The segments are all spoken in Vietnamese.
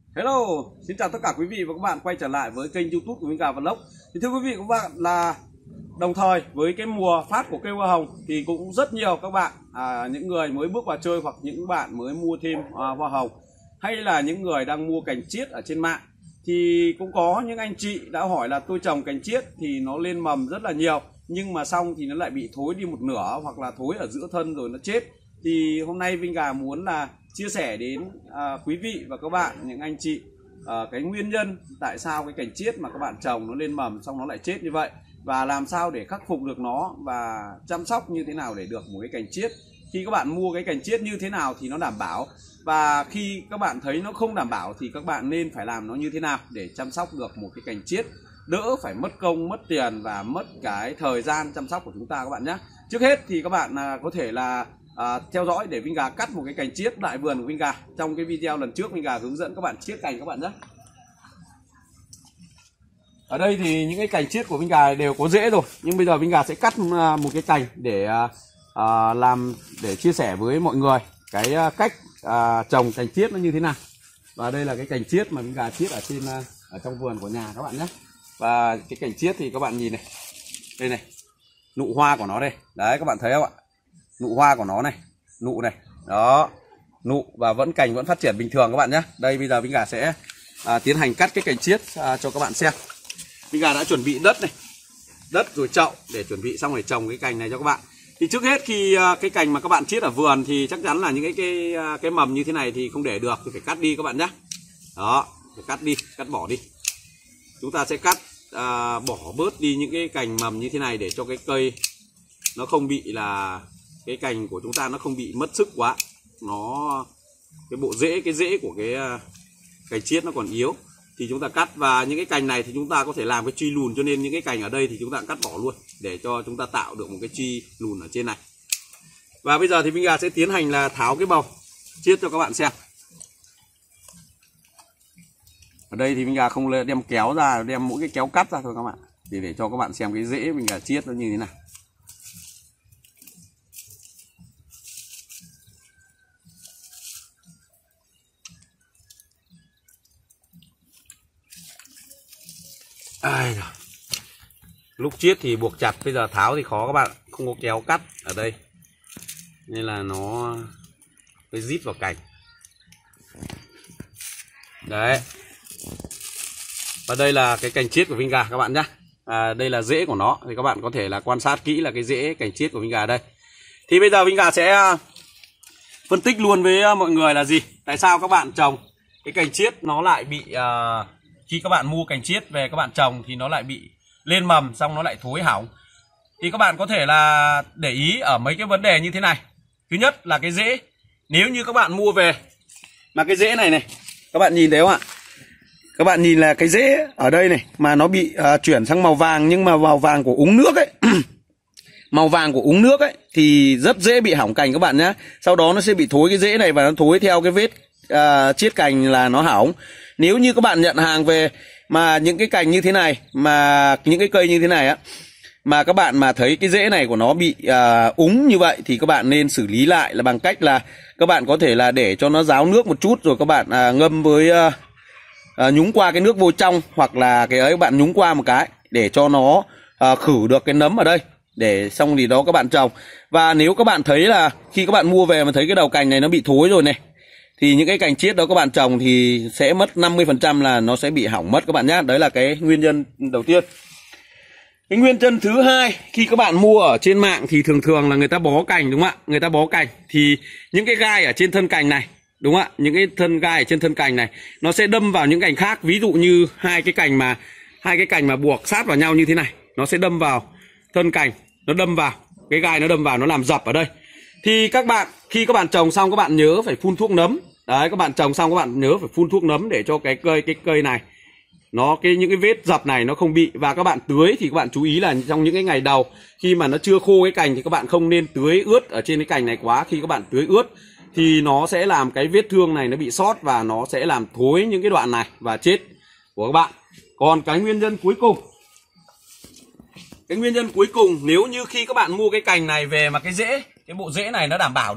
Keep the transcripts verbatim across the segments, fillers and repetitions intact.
Hello, xin chào tất cả quý vị và các bạn quay trở lại với kênh YouTube của Vinh Gà Vlog. Thì thưa quý vị và các bạn, là đồng thời với cái mùa phát của cây hoa hồng thì cũng rất nhiều các bạn à, những người mới bước vào chơi hoặc những bạn mới mua thêm à, hoa hồng, hay là những người đang mua cành chiết ở trên mạng, thì cũng có những anh chị đã hỏi là tôi trồng cành chiết thì nó lên mầm rất là nhiều, nhưng mà xong thì nó lại bị thối đi một nửa hoặc là thối ở giữa thân rồi nó chết. Thì hôm nay Vinh Gà muốn là chia sẻ đến à, quý vị và các bạn, những anh chị à, cái nguyên nhân tại sao cái cành chiết mà các bạn trồng nó lên mầm xong nó lại chết như vậy, và làm sao để khắc phục được nó và chăm sóc như thế nào để được một cái cành chiết. Khi các bạn mua cái cành chiết như thế nào thì nó đảm bảo, và khi các bạn thấy nó không đảm bảo thì các bạn nên phải làm nó như thế nào để chăm sóc được một cái cành chiết, đỡ phải mất công mất tiền và mất cái thời gian chăm sóc của chúng ta các bạn nhé. Trước hết thì các bạn à, có thể là À, theo dõi để Vinh Gà cắt một cái cành chiết tại vườn của Vinh Gà. Trong cái video lần trước Vinh Gà hướng dẫn các bạn chiết cành các bạn nhé. Ở đây thì những cái cành chiết của Vinh Gà đều có rễ rồi, nhưng bây giờ Vinh Gà sẽ cắt một cái cành để à, làm để chia sẻ với mọi người cái cách à, trồng cành chiết nó như thế nào. Và đây là cái cành chiết mà Vinh Gà chiết ở trên ở trong vườn của nhà các bạn nhé. Và cái cành chiết thì các bạn nhìn này, đây này, nụ hoa của nó đây, đấy các bạn thấy không ạ? Nụ hoa của nó này, nụ này, đó, nụ và vẫn cành vẫn phát triển bình thường các bạn nhé. Đây bây giờ Vinh Gà sẽ à, tiến hành cắt cái cành chiết à, cho các bạn xem. Vinh Gà đã chuẩn bị đất này, đất rồi chậu để chuẩn bị xong để trồng cái cành này cho các bạn. Thì trước hết khi à, cái cành mà các bạn chiết ở vườn thì chắc chắn là những cái cái cái mầm như thế này thì không để được, thì phải cắt đi các bạn nhé. Đó, phải cắt đi, cắt bỏ đi. Chúng ta sẽ cắt à, bỏ bớt đi những cái cành mầm như thế này để cho cái cây nó không bị là cái cành của chúng ta nó không bị mất sức quá, nó cái bộ rễ cái rễ của cái cành chiết nó còn yếu thì chúng ta cắt. Và những cái cành này thì chúng ta có thể làm cái truy lùn, cho nên những cái cành ở đây thì chúng ta cắt bỏ luôn để cho chúng ta tạo được một cái truy lùn ở trên này. Và bây giờ thì Vinh Gà sẽ tiến hành là tháo cái bầu chiết cho các bạn xem. Ở đây thì Vinh Gà không đem kéo ra, đem mỗi cái kéo cắt ra thôi các bạn, để để cho các bạn xem cái rễ Vinh Gà chiết nó như thế nào. Ai da. Lúc chiết thì buộc chặt, bây giờ tháo thì khó các bạn, không có kéo cắt ở đây nên là nó hơi rít vào cành đấy. Và đây là cái cành chiết của Vinh Gà các bạn nhé. À, đây là rễ của nó, thì các bạn có thể là quan sát kỹ là cái rễ cành chiết của Vinh Gà đây. Thì bây giờ Vinh Gà sẽ phân tích luôn với mọi người là gì, tại sao các bạn trồng cái cành chiết nó lại bị uh, khi các bạn mua cành chiết về các bạn trồng thì nó lại bị lên mầm xong nó lại thối hỏng. Thì các bạn có thể là để ý ở mấy cái vấn đề như thế này. Thứ nhất là cái rễ, nếu như các bạn mua về mà cái rễ này này, các bạn nhìn thấy không ạ? Các bạn nhìn là cái rễ ở đây này mà nó bị uh, chuyển sang màu vàng, nhưng mà màu vàng của úng nước ấy màu vàng của úng nước ấy thì rất dễ bị hỏng cành các bạn nhé. Sau đó nó sẽ bị thối cái rễ này và nó thối theo cái vết uh, chiết cành là nó hỏng. Nếu như các bạn nhận hàng về mà những cái cành như thế này, mà những cái cây như thế này á, mà các bạn mà thấy cái rễ này của nó bị uh, úng như vậy thì các bạn nên xử lý lại là bằng cách là các bạn có thể là để cho nó ráo nước một chút, rồi các bạn uh, ngâm với uh, uh, nhúng qua cái nước vô trong, hoặc là cái ấy các bạn nhúng qua một cái để cho nó uh, khử được cái nấm ở đây, để xong thì đó các bạn trồng. Và nếu các bạn thấy là khi các bạn mua về mà thấy cái đầu cành này nó bị thối rồi này, thì những cái cành chiết đó các bạn trồng thì sẽ mất năm mươi phần trăm là nó sẽ bị hỏng mất các bạn nhé. Đấy là cái nguyên nhân đầu tiên. Cái nguyên nhân thứ hai, khi các bạn mua ở trên mạng thì thường thường là người ta bó cành, đúng không ạ? Người ta bó cành thì những cái gai ở trên thân cành này, đúng không ạ? Những cái thân gai ở trên thân cành này nó sẽ đâm vào những cành khác. Ví dụ như hai cái cành mà hai cái cành mà buộc sát vào nhau như thế này, nó sẽ đâm vào thân cành, nó đâm vào cái gai, nó đâm vào nó làm dập ở đây. Thì các bạn khi các bạn trồng xong các bạn nhớ phải phun thuốc nấm. Đấy, các bạn trồng xong các bạn nhớ phải phun thuốc nấm để cho cái cây cái cây này nó cái những cái vết dập này nó không bị. Và các bạn tưới thì các bạn chú ý là trong những cái ngày đầu khi mà nó chưa khô cái cành thì các bạn không nên tưới ướt ở trên cái cành này quá. Khi các bạn tưới ướt thì nó sẽ làm cái vết thương này nó bị sót và nó sẽ làm thối những cái đoạn này và chết của các bạn. Còn cái nguyên nhân cuối cùng, cái nguyên nhân cuối cùng nếu như khi các bạn mua cái cành này về mà cái rễ, cái bộ rễ này nó đảm bảo, đúng không ạ?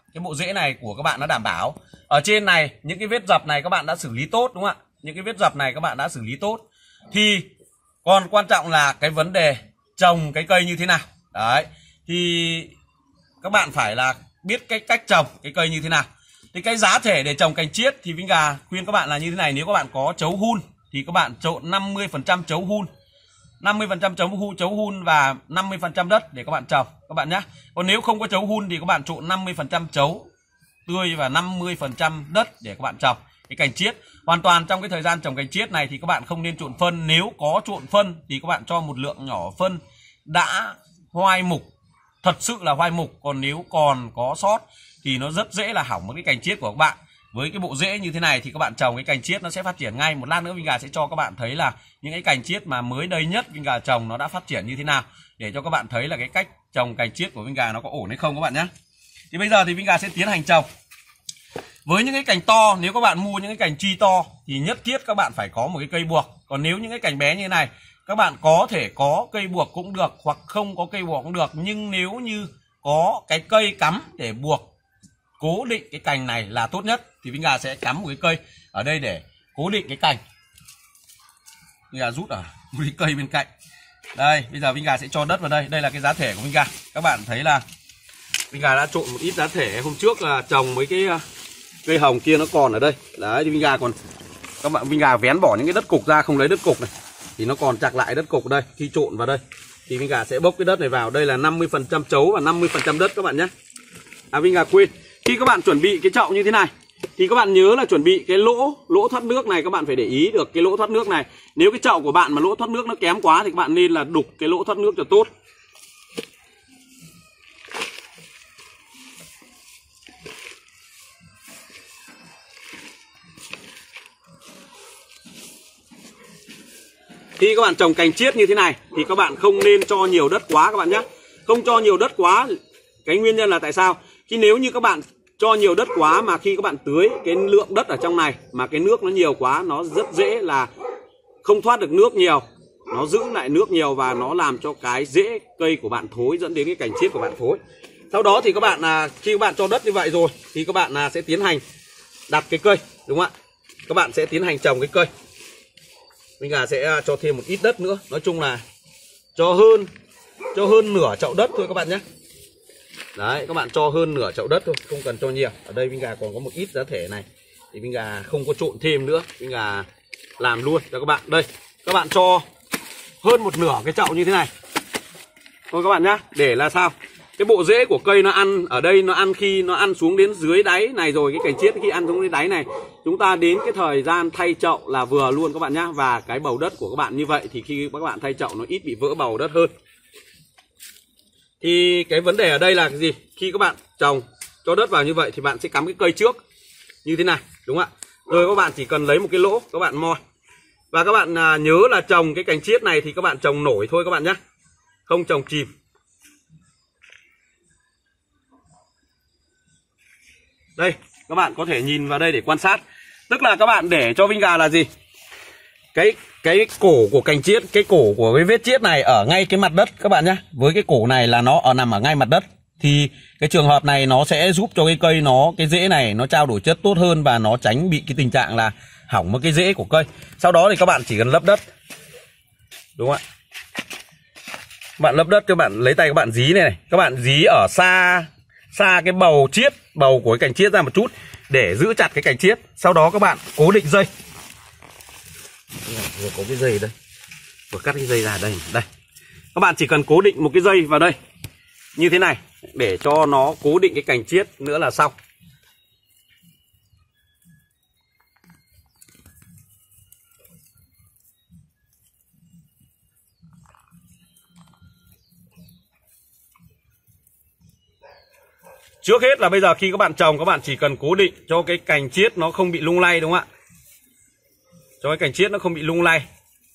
cái bộ rễ này của các bạn nó đảm bảo. Ở trên này những cái vết dập này các bạn đã xử lý tốt đúng không ạ? Những cái vết dập này các bạn đã xử lý tốt. Thì còn quan trọng là cái vấn đề trồng cái cây như thế nào. Đấy. Thì các bạn phải là biết cái cách trồng cái cây như thế nào. Thì cái giá thể để trồng cành chiết thì Vinh Gà khuyên các bạn là như thế này. Nếu các bạn có chấu hun thì các bạn trộn năm mươi phần trăm chấu hun, năm mươi phần trăm chấu hun, chấu hun và năm mươi phần trăm đất để các bạn trồng các bạn nhé. Còn nếu không có chấu hun thì các bạn trộn năm mươi phần trăm chấu tươi và năm mươi phần trăm đất để các bạn trồng cái cành chiết. Hoàn toàn trong cái thời gian trồng cành chiết này thì các bạn không nên trộn phân. Nếu có trộn phân thì các bạn cho một lượng nhỏ phân đã hoai mục, thật sự là hoai mục. Còn nếu còn có sót thì nó rất dễ là hỏng một cái cành chiết của các bạn. Với cái bộ rễ như thế này thì các bạn trồng cái cành chiết nó sẽ phát triển ngay. Một lát nữa Vinh Gà sẽ cho các bạn thấy là những cái cành chiết mà mới đây nhất Vinh Gà trồng nó đã phát triển như thế nào, để cho các bạn thấy là cái cách trồng cành chiết của Vinh Gà nó có ổn hay không các bạn nhé. Thì bây giờ thì Vinh Gà sẽ tiến hành trồng. Với những cái cành to, nếu các bạn mua những cái cành chi to thì nhất thiết các bạn phải có một cái cây buộc. Còn nếu những cái cành bé như thế này, các bạn có thể có cây buộc cũng được hoặc không có cây buộc cũng được. Nhưng nếu như có cái cây cắm để buộc cố định cái cành này là tốt nhất, thì Vinh Gà sẽ cắm một cái cây ở đây để cố định cái cành. Vinh Gà rút ở một cái cây bên cạnh. Đây, bây giờ Vinh Gà sẽ cho đất vào đây. Đây là cái giá thể của Vinh Gà. Các bạn thấy là Vinh Gà đã trộn một ít giá thể. Hôm trước là trồng mấy cái cây hồng kia nó còn ở đây. Đấy, thì Vinh Gà còn các bạn Vinh Gà vén bỏ những cái đất cục ra, không lấy đất cục này thì nó còn chặt lại đất cục ở đây. Khi trộn vào đây thì Vinh Gà sẽ bốc cái đất này vào. Đây là năm mươi phần trăm chấu và năm mươi phần trăm đất các bạn nhé. À, Vinh Gà quên, khi các bạn chuẩn bị cái chậu như thế này thì các bạn nhớ là chuẩn bị cái lỗ lỗ thoát nước này. Các bạn phải để ý được cái lỗ thoát nước này. Nếu cái chậu của bạn mà lỗ thoát nước nó kém quá thì các bạn nên là đục cái lỗ thoát nước cho tốt. Khi các bạn trồng cành chiết như thế này thì các bạn không nên cho nhiều đất quá các bạn nhé. Không cho nhiều đất quá. Cái nguyên nhân là tại sao? Khi nếu như các bạn cho nhiều đất quá mà khi các bạn tưới cái lượng đất ở trong này mà cái nước nó nhiều quá, nó rất dễ là không thoát được nước nhiều, nó giữ lại nước nhiều và nó làm cho cái rễ cây của bạn thối, dẫn đến cái cành chiết của bạn thối. Sau đó thì các bạn à, khi các bạn cho đất như vậy rồi thì các bạn à, sẽ tiến hành đặt cái cây, đúng không ạ? Các bạn sẽ tiến hành trồng cái cây. Mình Gà sẽ cho thêm một ít đất nữa. Nói chung là cho hơn cho hơn nửa chậu đất thôi các bạn nhé. Đấy, các bạn cho hơn nửa chậu đất thôi, không cần cho nhiều. Ở đây Vinh Gà còn có một ít giá thể này thì Vinh Gà không có trộn thêm nữa, Vinh Gà làm luôn cho các bạn. Đây, các bạn cho hơn một nửa cái chậu như thế này thôi các bạn nhá. Để là sao? Cái bộ rễ của cây nó ăn ở đây, nó ăn khi nó ăn xuống đến dưới đáy này rồi, cái cành chiết khi ăn xuống đến đáy này, chúng ta đến cái thời gian thay chậu là vừa luôn các bạn nhá. Và cái bầu đất của các bạn như vậy thì khi các bạn thay chậu nó ít bị vỡ bầu đất hơn. Thì cái vấn đề ở đây là cái gì? Khi các bạn trồng cho đất vào như vậy thì bạn sẽ cắm cái cây trước như thế này, đúng không ạ? Rồi các bạn chỉ cần lấy một cái lỗ các bạn moi. Và các bạn à, nhớ là trồng cái cành chiết này thì các bạn trồng nổi thôi các bạn nhé, không trồng chìm. Đây, các bạn có thể nhìn vào đây để quan sát. Tức là các bạn để cho Vinh Gà là gì? Cái cái cổ của cành chiết, cái cổ của cái vết chiết này ở ngay cái mặt đất các bạn nhé. Với cái cổ này là nó ở nằm ở ngay mặt đất. Thì cái trường hợp này nó sẽ giúp cho cái cây nó, cái rễ này nó trao đổi chất tốt hơn và nó tránh bị cái tình trạng là hỏng một cái rễ của cây. Sau đó thì các bạn chỉ cần lấp đất. Đúng không ạ? Các bạn lấp đất, các bạn lấy tay các bạn dí này này. Các bạn dí ở xa xa cái bầu chiết, bầu của cái cành chiết ra một chút để giữ chặt cái cành chiết. Sau đó các bạn cố định dây. Vừa có cái dây đây, vừa cắt cái dây ra đây. Đây, các bạn chỉ cần cố định một cái dây vào đây như thế này để cho nó cố định cái cành chiết nữa là xong. Trước hết là bây giờ khi các bạn trồng, các bạn chỉ cần cố định cho cái cành chiết nó không bị lung lay, đúng không ạ? Cho cái cành chiết nó không bị lung lay.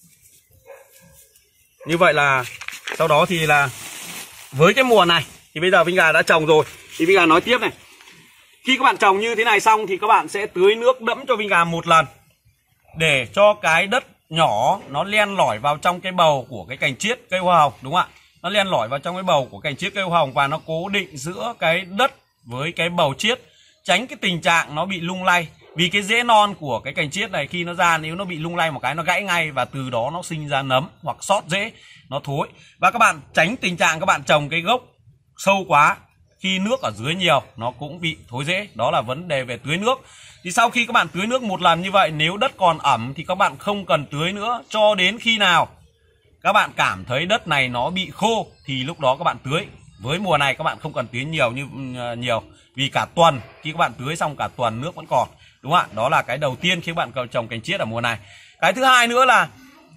Như vậy là sau đó thì là với cái mùa này thì bây giờ Vinh Gà đã trồng rồi. Thì Vinh Gà nói tiếp này. Khi các bạn trồng như thế này xong thì các bạn sẽ tưới nước đẫm cho Vinh Gà một lần để cho cái đất nhỏ nó len lỏi vào trong cái bầu của cái cành chiết cây hoa hồng, đúng không ạ? Nó len lỏi vào trong cái bầu của cành chiết cây hoa hồng và nó cố định giữa cái đất với cái bầu chiết, tránh cái tình trạng nó bị lung lay. Vì cái rễ non của cái cành chiết này khi nó ra, nếu nó bị lung lay một cái nó gãy ngay, và từ đó nó sinh ra nấm hoặc sót rễ, nó thối. Và các bạn tránh tình trạng các bạn trồng cái gốc sâu quá, khi nước ở dưới nhiều nó cũng bị thối rễ. Đó là vấn đề về tưới nước. Thì sau khi các bạn tưới nước một lần như vậy, nếu đất còn ẩm thì các bạn không cần tưới nữa cho đến khi nào các bạn cảm thấy đất này nó bị khô thì lúc đó các bạn tưới. Với mùa này các bạn không cần tưới nhiều như nhiều, vì cả tuần khi các bạn tưới xong cả tuần nước vẫn còn, đúng không ạ? Đó là cái đầu tiên khi các bạn trồng cành chiết ở mùa này. Cái thứ hai nữa là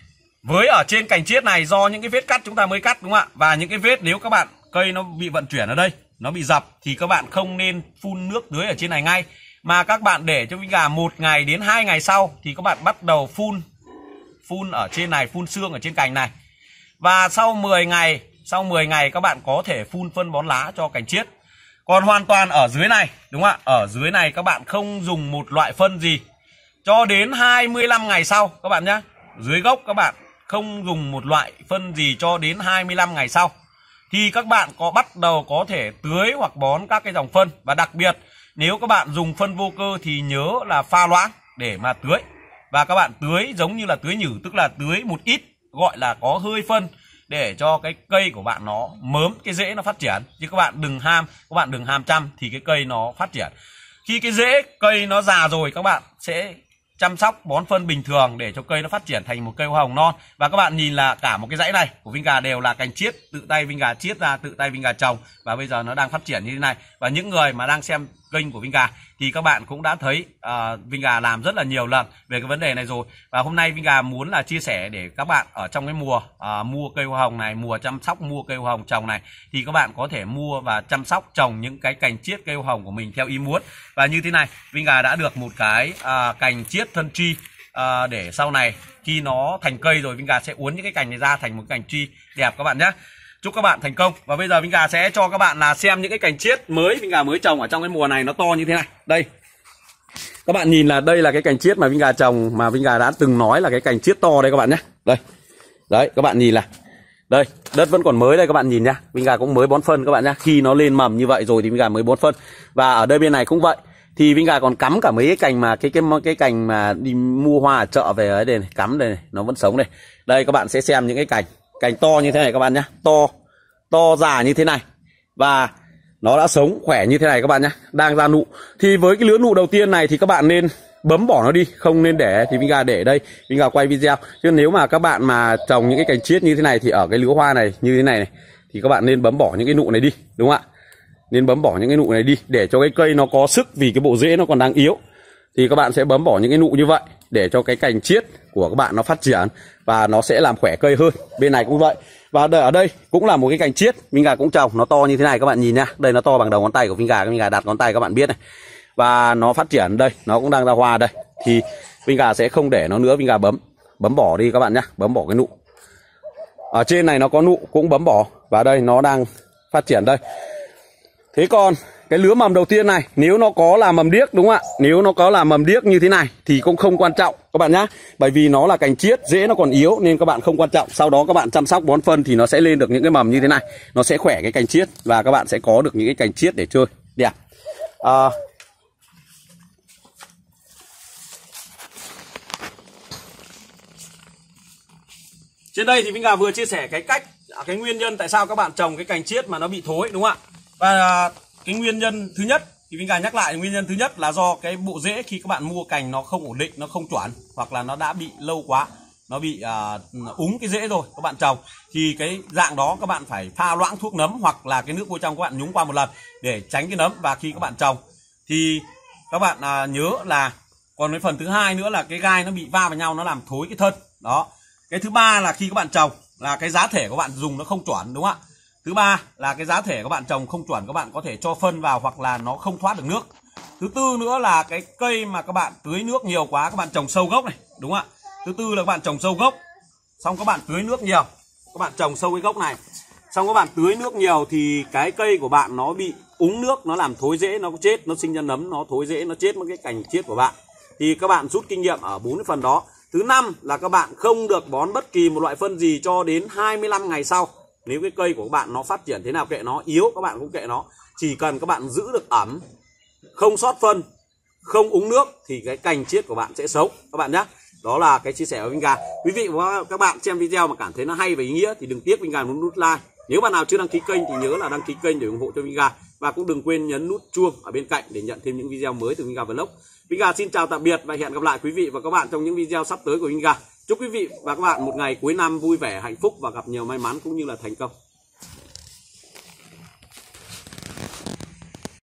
với ở trên cành chiết này, do những cái vết cắt chúng ta mới cắt, đúng không ạ? Và những cái vết nếu các bạn cây nó bị vận chuyển ở đây, nó bị dập thì các bạn không nên phun nước tưới ở trên này ngay, mà các bạn để cho vinh gà một ngày đến hai ngày sau thì các bạn bắt đầu phun phun ở trên này, phun xương ở trên cành này. Và sau mười ngày, sau mười ngày các bạn có thể phun phân bón lá cho cành chiết. Còn hoàn toàn ở dưới này, đúng không ạ? Ở dưới này các bạn không dùng một loại phân gì cho đến hai mươi lăm ngày sau các bạn nhé. Dưới gốc các bạn không dùng một loại phân gì cho đến hai mươi lăm ngày sau thì các bạn có bắt đầu có thể tưới hoặc bón các cái dòng phân. Và đặc biệt nếu các bạn dùng phân vô cơ thì nhớ là pha loãng để mà tưới. Và các bạn tưới giống như là tưới nhử, tức là tưới một ít, gọi là có hơi phân, để cho cái cây của bạn nó mớm, cái rễ nó phát triển. Chứ các bạn đừng ham, các bạn đừng ham chăm thì cái cây nó phát triển. Khi cái rễ cây nó già rồi các bạn sẽ chăm sóc bón phân bình thường để cho cây nó phát triển thành một cây hoa hồng non. Và các bạn nhìn là cả một cái dãy này của Vinh Gà đều là cành chiết, tự tay Vinh Gà chiết ra, tự tay Vinh Gà trồng, và bây giờ nó đang phát triển như thế này. Và những người mà đang xem kênh của Vinh Gà thì các bạn cũng đã thấy uh, Vinh Gà làm rất là nhiều lần về cái vấn đề này rồi. Và hôm nay Vinh Gà muốn là chia sẻ để các bạn ở trong cái mùa uh, mua cây hoa hồng này, mùa chăm sóc mua cây hoa hồng trồng này, thì các bạn có thể mua và chăm sóc trồng những cái cành chiết cây hoa hồng của mình theo ý muốn. Và như thế này, Vinh Gà đã được một cái uh, cành chiết thân tri uh, để sau này khi nó thành cây rồi Vinh Gà sẽ uốn những cái cành này ra thành một cành tri đẹp các bạn nhé. Chúc các bạn thành công. Và bây giờ Vinh Gà sẽ cho các bạn là xem những cái cành chiết mới Vinh Gà mới trồng ở trong cái mùa này, nó to như thế này. Đây, các bạn nhìn là đây là cái cành chiết mà Vinh Gà trồng, mà Vinh Gà đã từng nói là cái cành chiết to đây các bạn nhé. Đây, đấy các bạn nhìn là đây, đất vẫn còn mới đây các bạn nhìn nhá. Vinh Gà cũng mới bón phân các bạn nhá. Khi nó lên mầm như vậy rồi thì Vinh Gà mới bón phân. Và ở đây bên này cũng vậy. Thì Vinh Gà còn cắm cả mấy cái cành mà cái cái cái cành mà đi mua hoa ở chợ về ở đây này, cắm đây này, nó vẫn sống đây. Đây các bạn sẽ xem những cái cành cành to như thế này các bạn nhé, to to già như thế này, và nó đã sống khỏe như thế này các bạn nhé, đang ra nụ. Thì với cái lứa nụ đầu tiên này thì các bạn nên bấm bỏ nó đi, không nên để. Thì Vinh Gà để đây, Vinh Gà quay video. Chứ nếu mà các bạn mà trồng những cái cành chiết như thế này thì ở cái lứa hoa này như thế này này thì các bạn nên bấm bỏ những cái nụ này đi, đúng không ạ? Nên bấm bỏ những cái nụ này đi để cho cái cây nó có sức, vì cái bộ rễ nó còn đang yếu. Thì các bạn sẽ bấm bỏ những cái nụ như vậy để cho cái cành chiết của các bạn nó phát triển và nó sẽ làm khỏe cây hơn. Bên này cũng vậy. Và ở đây cũng là một cái cành chiết Vinh Gà cũng trồng, nó to như thế này các bạn nhìn nhá. Đây nó to bằng đầu ngón tay của Vinh Gà, Vinh Gà đặt ngón tay các bạn biết này. Và nó phát triển đây, nó cũng đang ra hoa đây. Thì Vinh Gà sẽ không để nó nữa, Vinh Gà bấm bấm bỏ đi các bạn nhá, bấm bỏ cái nụ. Ở trên này nó có nụ cũng bấm bỏ, và đây nó đang phát triển đây. Thế còn cái lứa mầm đầu tiên này, nếu nó có là mầm điếc, đúng không ạ? Nếu nó có là mầm điếc như thế này thì cũng không quan trọng các bạn nhá. Bởi vì nó là cành chiết, rễ nó còn yếu nên các bạn không quan trọng. Sau đó các bạn chăm sóc bón phân thì nó sẽ lên được những cái mầm như thế này. Nó sẽ khỏe cái cành chiết và các bạn sẽ có được những cái cành chiết để chơi đẹp. À, trên đây thì Vinh Gà vừa chia sẻ cái cách, cái nguyên nhân tại sao các bạn trồng cái cành chiết mà nó bị thối, đúng không ạ? Và cái nguyên nhân thứ nhất thì Vinh Gà nhắc lại, nguyên nhân thứ nhất là do cái bộ rễ khi các bạn mua cành nó không ổn định, nó không chuẩn, hoặc là nó đã bị lâu quá, nó bị uh, úng cái rễ rồi các bạn trồng, thì cái dạng đó các bạn phải pha loãng thuốc nấm hoặc là cái nước vô trong các bạn nhúng qua một lần để tránh cái nấm. Và khi các bạn trồng thì các bạn uh, nhớ là còn cái phần thứ hai nữa là cái gai nó bị va vào nhau, nó làm thối cái thân đó. Cái thứ ba là khi các bạn trồng là cái giá thể của bạn dùng nó không chuẩn, đúng không ạ? Thứ ba là cái giá thể các bạn trồng không chuẩn, các bạn có thể cho phân vào hoặc là nó không thoát được nước. Thứ tư nữa là cái cây mà các bạn tưới nước nhiều quá, các bạn trồng sâu gốc này, đúng không ạ? Thứ tư là các bạn trồng sâu gốc, xong các bạn tưới nước nhiều, các bạn trồng sâu cái gốc này, xong các bạn tưới nước nhiều thì cái cây của bạn nó bị úng nước, nó làm thối rễ, nó chết, nó sinh ra nấm, nó thối rễ, nó chết mất cái cành chiết của bạn. Thì các bạn rút kinh nghiệm ở bốn cái phần đó. Thứ năm là các bạn không được bón bất kỳ một loại phân gì cho đến hai mươi lăm ngày sau Nếu cái cây của các bạn nó phát triển thế nào kệ nó, yếu các bạn cũng kệ nó, chỉ cần các bạn giữ được ẩm, không sót phân, không uống nước thì cái cành chiết của bạn sẽ sống các bạn nhé. Đó là cái chia sẻ của Vinga. Quý vị và các bạn xem video mà cảm thấy nó hay và ý nghĩa thì đừng tiếc Vinga muốn nút like. Nếu bạn nào chưa đăng ký kênh thì nhớ là đăng ký kênh để ủng hộ cho Vinga, và cũng đừng quên nhấn nút chuông ở bên cạnh để nhận thêm những video mới từ Vinga Vlog. Vinga xin chào tạm biệt và hẹn gặp lại quý vị và các bạn trong những video sắp tới của Vinga. Chúc quý vị và các bạn một ngày cuối năm vui vẻ, hạnh phúc và gặp nhiều may mắn cũng như là thành công.